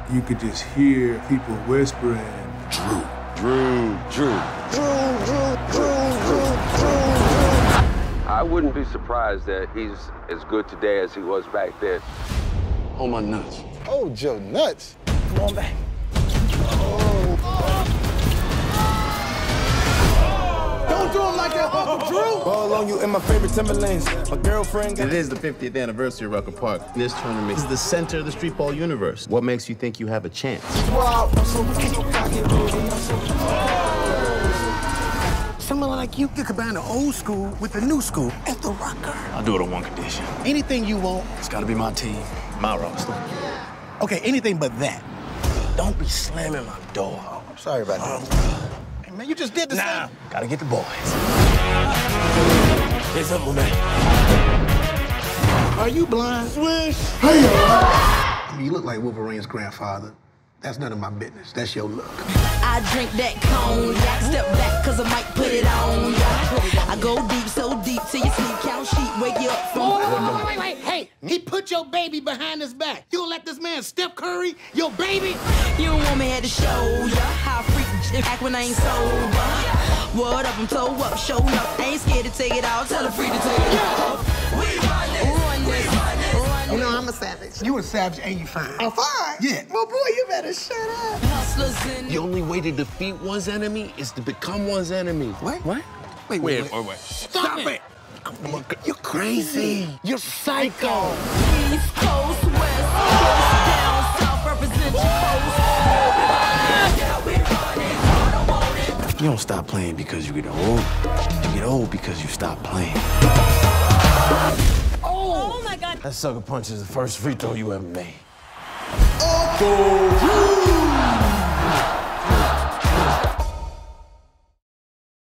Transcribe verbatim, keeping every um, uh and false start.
you could just hear people whispering, Drew. Drew, Drew. Drew, Drew, Drew, Drew, Drew. I wouldn't be surprised that he's as good today as he was back then. Hold my nuts. Hold your nuts? Come on back. Oh. Don't do him like that, Uncle Drew! All on you in my favorite Timberlands. My girlfriend got... It is the fiftieth anniversary of Rucker Park. This tournament is the center of the street ball universe. What makes you think you have a chance? Wow, I'm so cocky, baby. I'm so... Someone like you could combine the old school with the new school at the Rucker. I'll do it on one condition. Anything you want. It's gotta be my team, my roster. Okay, anything but that. Don't be slamming my door. Oh, I'm sorry about that. Um, hey, man, you just did the nah, same. Gotta get the boys. Here's up, man. Are you blind? Swish! Hey, I mean, you look like Wolverine's grandfather. That's none of my business. That's your look. I drink that cognac, step back cause I might put it on. I go deep, so deep till your sleep count sheet wake you up from. Oh, wait, wait, wait, hey, he put your baby behind his back. You gonna let this man Steph Curry, your baby? You don't want me at the show, yeah. How freak act when I ain't sober. What up, I'm toe up, show up. I ain't scared to take it out, tell her free to take it off. We run this, run this, run this. You know I'm a savage. You a savage and you fine. I'm fine? Yeah. Well, boy, you better shut up. Hustlers in The only way to defeat one's enemy is to become one's enemy. What? What? Wait, Wait, wait, wait, wait. wait. Stop, Stop it. it. You're crazy. You're psycho. East Coast, West Coast, down south, represent your post. Yeah, we running, I don't want it. You don't stop playing because you get old. You get old because you stop playing. Oh my God. That sucker punch is the first free throw you ever made. Uncle Drew!